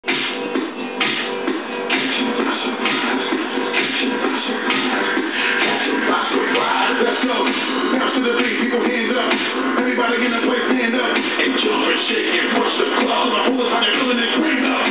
Let's go. Bounce to the beat, people hands up. Everybody in the place, stand up. And jump and shake and push the club. The whole time they're feeling it, bring up.